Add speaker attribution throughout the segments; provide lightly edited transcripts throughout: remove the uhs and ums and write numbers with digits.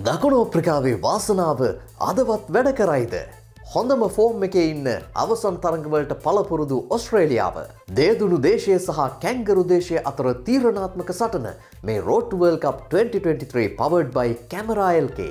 Speaker 1: දකුණු අප්‍රිකාවේ වාසනාව අදවත් වැඩ කරයිද? හොඳම ෆෝම් එකේ ඉන්න අවසන් තරඟවලට පළපුරුදු ඔස්ට්‍රේලියාව. දේදුණු දේශය සහ කැංගරු දේශය අතර තීරණාත්මක සටන මේ Road to World Cup 2023 powered by Camera LK.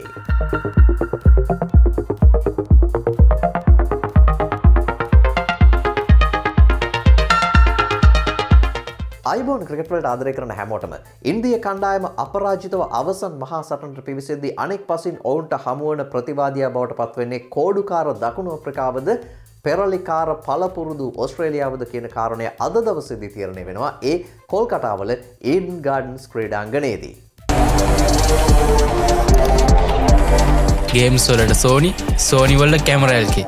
Speaker 1: අයිබෝන් ක්‍රිකට් වලට ආදරය කරන හැමෝටම ඉන්දිය කණ්ඩායම අපරාජිතව අවසන් මහා සටනට පිවිසෙද්දී අනෙක් පසින් ඔවුන්ට හමුවන ප්‍රතිවාදියා බවට පත්වෙන්නේ කෝඩුකාර දකුණු අප්‍රිකාවද පෙරලිකාර පළපුරුදු ඔස්ට්‍රේලියාවද කියන කාරණය අද දවසේදී තීරණය වෙනවා ඒ කොල්කතාවල ඊඩන් ගාඩන්ස් ක්‍රීඩාංගණයේදී.
Speaker 2: ගේම්ස් වලට සෝනි වලට කැමරා LK.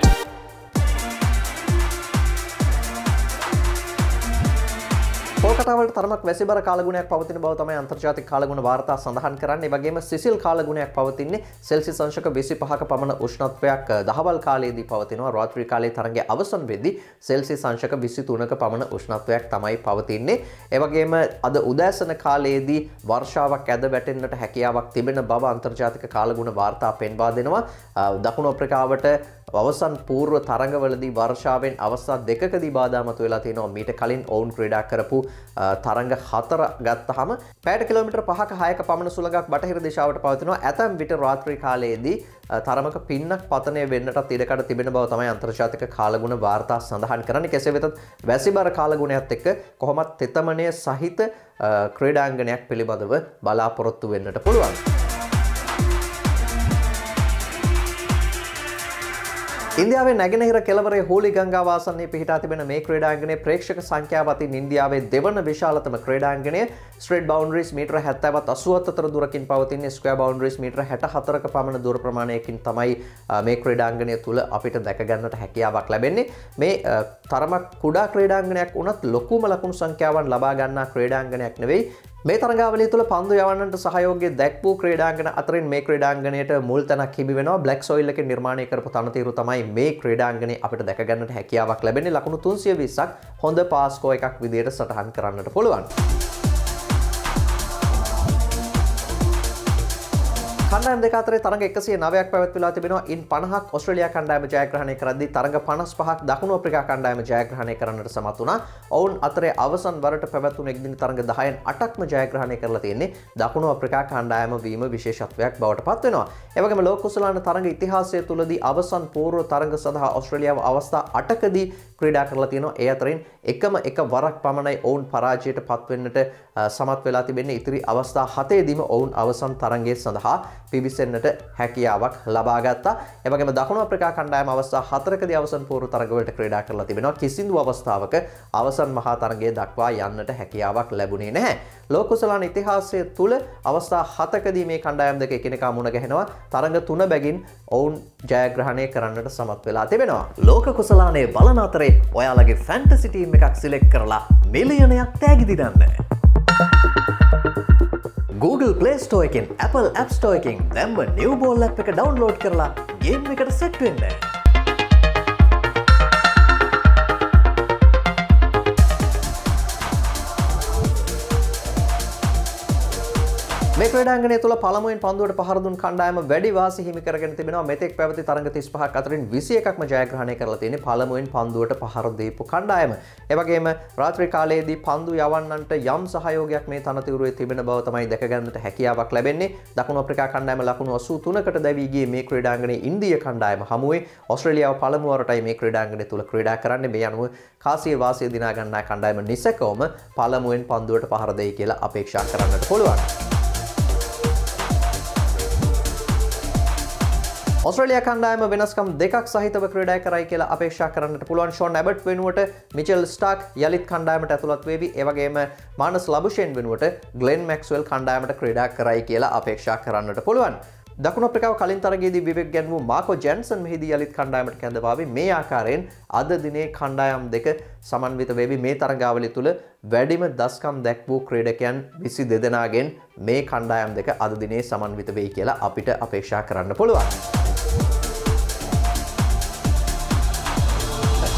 Speaker 1: කොල්කතාවලට තරමක් වැසිබර කාලගුණයක් පවතින බව තමයි අන්තර්ජාතික කාලගුණ වාර්තා සඳහන් කරන්නේ. ඒ වගේම සිසිල් කාලගුණයක් පවතින්නේ සෙල්සියස් අංශක 25ක පමණ උෂ්ණත්වයක් දහවල් කාලයේදී පවතිනවා. රාත්‍රී කාලයේ තරඟයේ අවසන් වෙද්දී සෙල්සියස් අංශක 23ක පමණ උෂ්ණත්වයක් තමයි පවතින්නේ. ඒ වගේම අද උදෑසන කාලයේදී වර්ෂාවක් ඇද වැටෙන්නට හැකියාවක් තිබෙන බව අන්තර්ජාතික කාලගුණ වාර්තා පෙන්වා දෙනවා. දකුණු අප්‍රිකාවට අවසන් పూర్ව තරඟවලදී වර්ෂාවෙන් අවස්ථා දෙකකදී බාධා මතුවලා තියෙනවා. මීට කලින් ඔවුන් ක්‍රීඩා කරපු තරඟ 4 ගත්තහම පැයට කිලෝමීටර් 5ක 6ක පමණ සුළඟක් බටහිර දිශාවට පවතිනවා. ඇතැම් විට රාත්‍රී කාලයේදී තරමක පින්නක් පතනය වෙන්නටත් ඉඩකඩ තිබෙන බව තමයි අන්තර්ජාතික කාලගුණ වාර්තා සඳහන් කරන්නේ. කෙසේ වෙතත් වැසිබර කාලගුණයත් එක්ක කොහොමත් තෙතමනය සහිත ක්‍රීඩාංගණයක් පිළිබඳව බලාපොරොත්තු වෙන්නට පුළුවන්. ඉන්දියාවේ නැගෙනහිර කෙළවරේ හෝලි ගංගාව ආසන්නයේ පිහිටා තිබෙන මේ ක්‍රීඩාංගණයේ ප්‍රේක්ෂක සංඛ්‍යාව අතින් ඉන්දියාවේ දෙවන විශාලතම ක්‍රීඩාංගණය. ස්ට්‍රේට් බවුන්ඩරිස් මීටර 70ත් 80ත් අතර දුරකින් පවතින්නේ. ස්ක්වයර් බවුන්ඩරිස් මීටර 64ක පමණ දුර ප්‍රමාණයකින් තමයි මේ ක්‍රීඩාංගණය තුල අපිට දැක ගන්නට හැකියාවක් ලැබෙන්නේ. මේ තරමක් කුඩා ක්‍රීඩාංගණයක් වුණත් ලොකුම ලකුණු සංඛ්‍යාවන් ලබා ගන්නා ක්‍රීඩාංගණයක් නෙවෙයි. මේ තරඟාවලිය තුළ පන්දු යවන්නට සහයෝගය දැක්වූ ක්‍රීඩාංගන අතරින් මේ ක්‍රීඩාංගණයට මුල් තැනක් හිමි වෙනවා. බ්ලැක් සොයිල් එකෙන් නිර්මාණය කරපු තනතිරු තමයි මේ ක්‍රීඩාංගණය අපිට දැක ගන්නට හැකියාවක් ලැබෙන්නේ. ලකුණු 320ක් හොඳ පාස් ස්කෝර් එකක් විදියට සටහන් කරන්නට පුළුවන්. කණ්ඩායම් දෙක අතරේ තරඟ 109ක් පැවැත්විලා තිබෙනවා. ඉන් 50ක් ඔස්ට්‍රේලියා කණ්ඩායම ජයග්‍රහණය කරද්දී තරඟ 55ක් දකුණු අප්‍රිකා කණ්ඩායම ජයග්‍රහණය කරන්නට සමත් වුණා. ඔවුන් අතරේ අවසන් වරට පැවැත්වුණු එක්දින තරඟ 10න් 8ක්ම ජයග්‍රහණය කරලා තියෙන්නේ දකුණු අප්‍රිකා කණ්ඩායම වීම විශේෂත්වයක් බවට පත් වෙනවා. ඒ වගේම ලෝක කුසලාන තරඟ ඉතිහාසය තුලදී අවසන් පූර්ව තරඟ සඳහා ඔස්ට්‍රේලියාව අවස්ථා 8කදී ක්‍රීඩා කරලා තියෙනවා. ඒ අතරින් එකම එක වරක් පමණයි ඔවුන් පරාජයට පත් වෙන්නට සමත් වෙලා තිබෙන්නේ. ඉතිරි අවස්ථා 7ෙදිම ඔවුන් අවසන් තරඟය සඳහා පිවිසෙන්නට හැකියාවක් ලබා ගත්තා. ඒ වගේම දකුණු අප්‍රිකා කණ්ඩායම අවස්ථා 4කදී අවසන් පූර්ව තරඟවලට ක්‍රීඩා කරලා තිබෙනවා. කිසිදු අවස්ථාවක අවසන් මහා තරඟය දක්වා යන්නට හැකියාවක් ලැබුණේ නැහැ. ලෝක කුසලාන ඉතිහාසය තුල අවස්ථා 7කදී මේ කණ්ඩායම් දෙක එකිනෙකා මුණ ගැහෙනවා. තරඟ 3 බැගින් ඔවුන් ජයග්‍රහණය කරන්නට සමත් වෙලා තිබෙනවා. ලෝක කුසලානේ බලන අතරේ ඔයාලගේ ෆැන්ටසි ටීම් එකක් සිලෙක්ට් කරලා මිලියනයක් තෑගි දිනන්න. Google Play Store එකෙන් Apple App Store එකෙන් දැම්ම Neuball App එක ඩවුන්ලෝඩ් කරලා ගේම් එකට සෙට් වෙන්න. මේ ක්‍රීඩාංගණය තුළ පළමුවෙන් පන්දුවට පහර දුන් කණ්ඩායම වැඩි වාසි හිමි කරගෙන තිබෙනවා. මෙතෙක් පැවති තරඟ 35ක් අතරින් 21ක්ම ජයග්‍රහණය කරලා තියෙන්නේ පළමුවෙන් පන්දුවට පහර දීපු කණ්ඩායම. ඒ වගේම රාත්‍රී කාලයේදී පන්දු යවන්නන්ට යම් සහයෝගයක් මේ තනතිරුවේ තිබෙන බව තමයි දැක ගන්නට හැකියාවක් ලැබෙන්නේ. දකුණු අප්‍රිකා කණ්ඩායම ලකුණු 83කට දැවී ගියේ මේ ක්‍රීඩාංගණයේ ඉන්දිය කණ්ඩායම හමුවේ. ඔස්ට්‍රේලියාව පළමු වරටයි මේ ක්‍රීඩාංගණය තුළ ක්‍රීඩා කරන්නේ. මේ අනුව කාසිය වාසිය දිනා ගන්නා කණ්ඩායම නිසකවම පළමුවෙන් පන්දුවට පහර දෙයි කියලා අපේක්ෂා කරන්නට පුළුවන්. ඔස්ට්‍රේලියා කණ්ඩායම වෙනස්කම් දෙකක් සහිතව ක්‍රීඩා කරයි කියලා අපේක්ෂා කරන්නට පුළුවන්. ෂෝන් ඇබට් වෙනුවට මිචෙල් ස්ටාක් යලිත් කණ්ඩායමට ඇතුළත් වෙවි. ඒ වගේම මානස් ලබුෂෙන් වෙනුවට ග්ලෙන් මැක්ස්වෙල් කණ්ඩායමට ක්‍රීඩා කරයි කියලා අපේක්ෂා කරන්නට පුළුවන්. දකුණු අප්‍රිකාව කලින් තරගයේදී විවෙක් ගැන්වූ මාකෝ ජැන්සන් මෙහිදී යලිත් කණ්ඩායමට කැඳවාවි. මේ ආකාරයෙන් අද දිනේ කණ්ඩායම් දෙක සමන්විත වෙවි. මේ තරගාවලිය තුල වැඩිම දස්කම් දැක්වූ ක්‍රීඩකයන් 22 දෙනාගෙන් මේ කණ්ඩායම් දෙක අද දිනේ සමන්විත වෙයි කියලා අපිට අපේක්ෂා කරන්න පුළුවන්.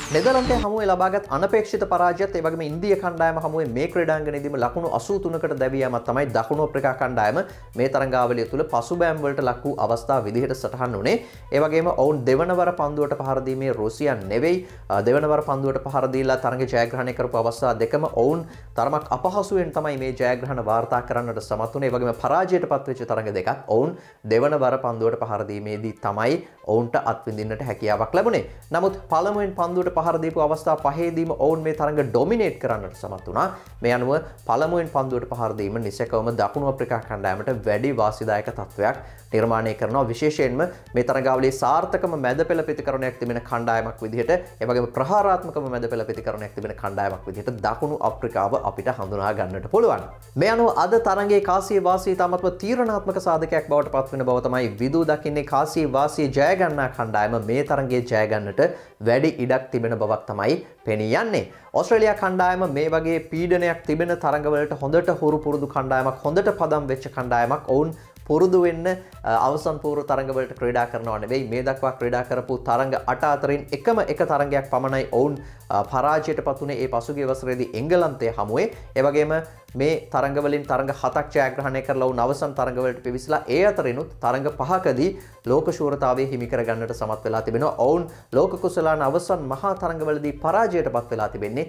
Speaker 1: නෙදර්ලන්තයේ හමුවේ ලබාගත් අනපේක්ෂිත පරාජයත් ඒ වගේම ඉන්දිය කණ්ඩායම හමුවේ මේ ක්‍රීඩාංගණයේදීම ලකුණු 83කට දැවී යාමක් තමයි දකුණු ආෆ්‍රිකා කණ්ඩායම මේ තරඟාවලිය තුල පසුබෑම් වලට ලක් වූ අවස්ථා විදිහට සටහන් වුණේ. ඒ වගේම ඔවුන් දෙවනවර පන්දුවට පහර දීමේ රුසියන් නෙවෙයි දෙවනවර පන්දුවට පහර දීලා තරඟ ජයග්‍රහණය කරපු අවස්ථා දෙකම ඔවුන් තරමක් අපහසුවෙන් තමයි මේ ජයග්‍රහණ වාර්තා කරන්නට සමත් වුණේ. ඒ වගේම පරාජයටපත් වෙච්ච තරඟ දෙකක් ඔවුන් දෙවනවර පන්දුවට පහර දීමේදී තමයි ඔවුන්ට අත්විඳින්නට හැකියාවක් ලැබුණේ. නමුත් පළමුවෙන් පන්දුවට පහර දීපු අවස්ථා පහේදීම ඔවුන් මේ තරඟ ඩොමිනේට් කරන්නට සමත් වුණා. මේ අනුව පළමුවෙන් පන්දුවට පහර දීම නිසැකවම දකුණු ආෆ්‍රිකා කණ්ඩායමට වැඩි වාසිදායක තත්ත්වයක් නිර්මාණය කරනවා. විශේෂයෙන්ම මේ තරඟාවලියේ සාර්ථකම මැදපෙළ ප්‍රතිකරණයක් තිබෙන කණ්ඩායමක් විදිහට ඒ වගේම ප්‍රහාරාත්මකම මැදපෙළ ප්‍රතිකරණයක් තිබෙන කණ්ඩායමක් විදිහට දකුණු ආෆ්‍රිකාව අපිට හඳුනා ගන්නට පුළුවන්. මේ අනුව අද තරඟයේ කාසිය වාසිය තාමත්ම තීරණාත්මක සාධකයක් බවට පත් වෙන බව තමයි විදු දකින්නේ. කාසිය වාසිය ජය ගන්නා කණ්ඩායම මේ තරඟයේ ජය ගන්නට වැඩි ඉඩක් තිබෙන බවක් තමයි පෙනී යන්නේ. ඕස්ට්‍රේලියා කණ්ඩායම මේ වගේ පීඩනයක් තිබෙන තරඟවලට හොඳට හුරු පුරුදු කණ්ඩායමක්, හොඳට පදම් වෙච්ච කණ්ඩායමක්. ඔවුන් පුරුදු වෙන්න අවසන් පූර්ව තරඟවලට ක්‍රීඩා කරනවා නෙවෙයි. මේ දක්වා ක්‍රීඩා කරපු තරඟ 8 අතරින් එකම එක තරඟයක් පමණයි ඔවුන් පරාජයටපත් වුණේ. ඒ පසුගිය වසරේදී එංගලන්තයේ හමුවේ. ඒ වගේම මේ තරඟවලින් තරඟ 7ක් ජයග්‍රහණය කරලා වුණ අවසන් තරඟවලට පිවිසලා ඒ අතරිනුත් තරඟ 5කදී ලෝක ශූරතාවය හිමි කර ගන්නට සමත් වෙලා තිබෙනවා. ඔවුන් ලෝක කුසලාන අවසන් මහා තරඟවලදී පරාජයටපත් වෙලා තිබෙන්නේ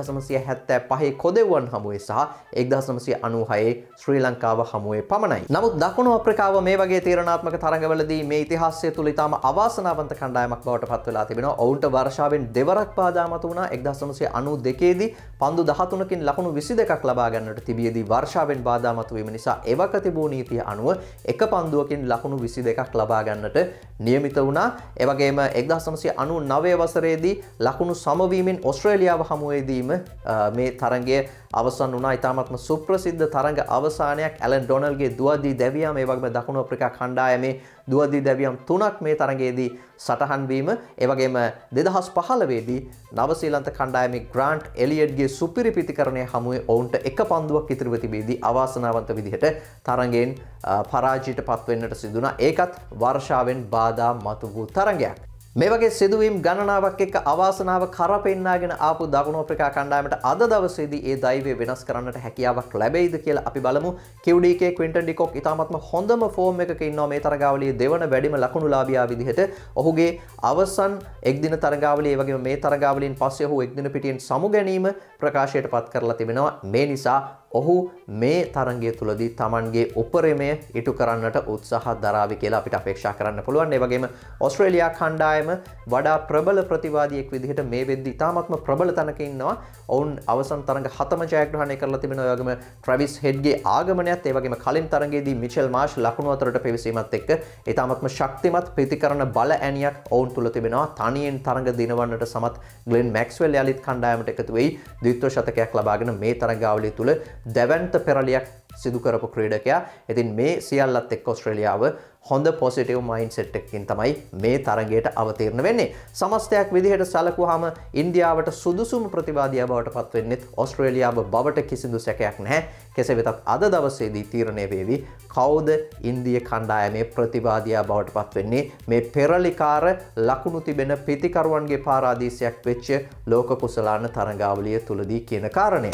Speaker 1: 1975 කොදෙව්වන් හමුවේ සහ 1996 ශ්‍රී ලංකාව හමුවේ පමණයි. නමුත් දකුණු ආෆ්‍රිකාව මේ වගේ තීරණාත්මක තරඟවලදී මේ ඉතිහාසය තුල ඉතාම අවාසනාවන්ත කණ්ඩායමක් බවට පත් වෙලා තිබෙනවා. ඔවුන්ට වර්ෂාවෙන් දෙවරක් බාධා මතු වුණා. 1992 දී පන්දු 13කින් ලකුණු 22ක් ලබා ගන්නට තිබියදී වර්ෂාවෙන් බාධා මතු වීම නිසා එවක තිබූ නීතිය අනුව එක පන්දුවකින් ලකුණු 22ක් ලබා ගන්නට නියමිත වුණා. ඒ වගේම 1999 වසරේදී ලකුණු සමවීමෙන් ඕස්ට්‍රේලියාව හමුවේදීම මේ තරඟය අවසන් වුණා. ඉතාමත්ම සුප්‍රසිද්ධ තරඟ අවසානයක් ඇලන් ඩොනල්ගේ දුවදී දැවියාම ඒ වගේම දකුණු ආෆ්‍රිකා කණ්ඩායමේ දුවදී දැවියම් 3ක් මේ තරඟයේදී සටහන් වීම. ඒ වගේම 2015 දී නවසීලන්ත කණ්ඩායමේ ග්‍රාන්ට් එලියට්ගේ සුපිරි පිතිකරණය හමුවේ ඔවුන්ට එක පන්දුවක් ඉතිරිව තිබෙදී අවාසනාවන්ත විදිහට තරඟයෙන් පරාජයට පත් වෙන්නට සිදුණා. ඒකත් වර්ෂාවෙන් බාධා මතු වූ තරඟයක්. මේ වගේ සිදුවීම් ගණනාවක් එක්ක අවාසනාව කරපෙන්නාගෙන ආපු දකුණු ආෆ්‍රිකා කණ්ඩායමට අද දවසේදී ඒ දෛවය වෙනස් කරන්නට හැකියාවක් ලැබෙයිද කියලා අපි බලමු. QDK ක්වින්ටන් ඩිකොක් ඉතාමත්ම හොඳම ෆෝම් එකක ඉන්නවා මේ තරගාවලියේ දෙවන වැඩිම ලකුණුලාභියා විදිහට. ඔහුගේ අවසන් එක්දින තරගාවලිය ඒ වගේම මේ තරගාවලියෙන් පස්සේ ඔහු එක්දින පිටියෙන් සමු ගැනීම ප්‍රකාශයට පත් කරලා තිබෙනවා. මේ නිසා ඔහු මේ තරගය තුලදී Tamanගේ උපරිමය ඉටු කරන්නට උත්සාහ දරාවි කියලා අපිට අපේක්ෂා කරන්න පුළුවන්. ඒ වගේම ඕස්ට්‍රේලියා කණ්ඩායම වඩා ප්‍රබල ප්‍රතිවාදියෙක් විදිහට මේ වෙද්දී ඉතාමත්ම ප්‍රබල තැනක ඉන්නවා. ඔවුන් අවසන් තරඟ 7ම ජයග්‍රහණය කරලා තිබෙනවා. ඒ වගේම ට්‍රැවිස් හෙඩ්ගේ ආගමනයත් ඒ වගේම කලින් තරඟයේදී මිචෙල් මාෂ් ලකුණු අතරට පෙවිසීමත් එක්ක ඉතාමත්ම ශක්තිමත් ප්‍රතිකරණ බල ඇණියක් ඔවුන් තුල තිබෙනවා. තනියෙන් තරඟ දිනවන්නට සමත් ග්ලෙන් මැක්ස්වෙල් යලිත් කණ්ඩායමට එකතු වෙයි ද්විත්ව ශතකයක් ලබාගෙන මේ තරඟාවලිය තුල දැවැන්ත පෙරලියක් සිදු කරපු ක්‍රීඩකයා. ඉතින් මේ සියල්ලත් එක්ක ඕස්ට්‍රේලියාව හොඳ පොසිටිව් මයින්ඩ්සෙට් එකකින් තමයි මේ තරගයට අවතීර්ණ වෙන්නේ. සමස්තයක් විදිහට සැලකුවාම ඉන්දියාවට සුදුසුම ප්‍රතිවාදියා බවට පත් වෙන්නේ ඕස්ට්‍රේලියාව බවට කිසිදු සැකයක් නැහැ. කෙසේ වෙතත් අද දවසේදී තීරණය වේවි කවුද ඉන්දිය කණ්ඩායමේ ප්‍රතිවාදියා බවට පත් වෙන්නේ. මේ පෙරලිකාර ලකුණු තිබෙන පිතිකරුවන්ගේ පාරාදීසයක් වෙච්ච ලෝක කුසලාන තරගාවලිය තුලදී කියන කාරණය.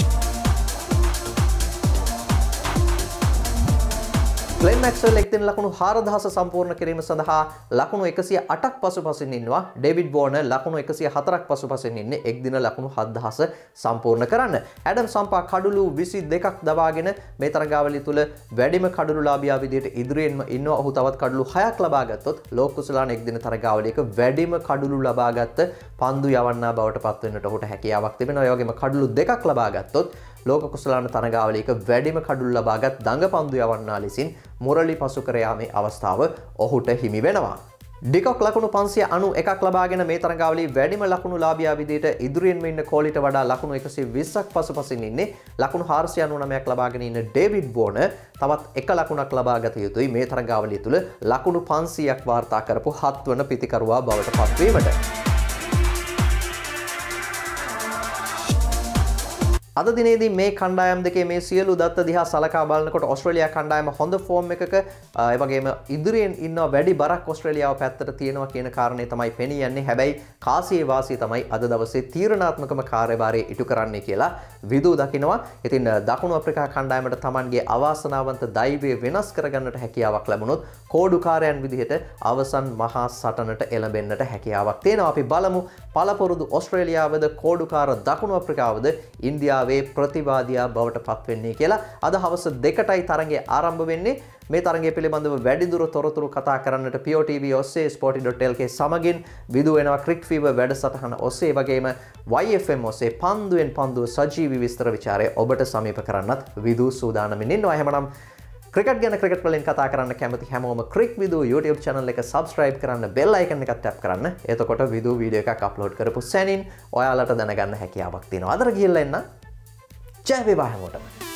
Speaker 1: ග්ලෙන් මැක්ස්වෙල් එක්දින ලකුණු 4000 සම්පූර්ණ කිරීම සඳහා ලකුණු 108ක් පසුපසින් ඉන්නවා. ඩේවිඩ් වෝර්නර් ලකුණු 104ක් පසුපසින් ඉන්නේ එක්දින ලකුණු 7000 සම්පූර්ණ කරන්න. ඇඩම් සම්පා කඩුළු 22ක් දබාගෙන මේ තරගාවලිය තුල වැඩිම කඩුළුලාභියා විදිහට ඉදිරියෙන්ම ඉන්නවා. ඔහු තවත් කඩුළු 6ක් ලබා ගත්තොත් ලෝක කුසලාන එක්දින තරගාවලියක වැඩිම කඩුළු ලබාගත් පන්දු යවන්නා බවට පත් වෙන්නට ඔහුට හැකියාවක් තිබෙනවා. ඒ වගේම කඩුළු 2ක් ලබා ගත්තොත් ලෝක කුසලාන තරගාවලියක වැඩිම කඩුළු ලබාගත් දඟ පන්දු යවන්නා ලෙසින් මුරලි පසු කර යාමේ අවස්ථාව ඔහුට හිමි වෙනවා. ඩිකොක් ලකුණු 591ක් ලබාගෙන මේ තරගාවලියේ වැඩිම ලකුණුලාභියා විදිහට ඉදිරියෙන්ම ඉන්න කෝලිට වඩා ලකුණු 120ක් පසුපසින් ඉන්නේ. ලකුණු 499ක් ලබාගෙන ඉන්න ඩේවිඩ් වෝර්නර් තවත් එක ලකුණක් ලබා ගත යුතුයි මේ තරගාවලිය තුල ලකුණු 500ක් වාර්තා කරපු 7 වන පිතිකරුවා බවට පත් වීමට. අද දිනේදී මේ කණ්ඩායම් දෙකේ මේ සියලු දත්ත දිහා සලකා බලනකොට ඕස්ට්‍රේලියා කණ්ඩායම හොඳ ෆෝම් එකක ඒ වගේම ඉදිරියෙන් ඉන්න වැඩි බරක් ඕස්ට්‍රේලියාව පැත්තට තියෙනවා කියන කාරණේ තමයි පෙනී යන්නේ. හැබැයි කාසියේ වාසිය තමයි අද දවසේ තීරණාත්මකම කාර්යභාරය ඉටු කරන්නේ කියලා විදු දකිනවා. ඉතින් දකුණු අප්‍රිකා කණ්ඩායමට Tamanගේ අවාසනාවන්ත දෛවය වෙනස් කරගන්නට හැකියාවක් ලැබුණොත් කෝඩුකාරයන් විදිහට අවසන් මහා සටනට එළඹෙන්නට හැකියාවක් තියෙනවා. අපි බලමු පළපොරුදු ඕස්ට්‍රේලියාවද කෝඩුකාර දකුණු අප්‍රිකාවද ඉන්දියාවේ ප්‍රතිවාදියා බවට පත් වෙන්නේ කියලා. අද හවස 2ටයි තරඟය ආරම්භ වෙන්නේ. මේ තරඟය පිළිබඳව වැඩිදුර තොරතුරු කතා කරන්නට POTV ඔස්සේ sporty.lk සමගින් විදු වෙනවා crickvidu වැඩසටහන ඔස්සේ වගේම YFM ඔස්සේ පන්දුවෙන් පන්දුව සජීවී විස්තර විචාරය ඔබට සමීප කරන්නත් විදු සූදානමින් ඉන්නවා. එහෙමනම් ක්‍රිකට් ගැන ක්‍රිකට් වලින් කතා කරන්න කැමති හැමෝම crickvidu YouTube channel එක subscribe කරන්න bell icon එක tap කරන්න. එතකොට විදු වීඩියෝ එකක් අප්ලෝඩ් කරපු සැනින් ඔයාලට දැනගන්න හැකියාවක් තියෙනවා. අදට ගිහිල්ලා එන්න. ජය වේවා හැමෝටම.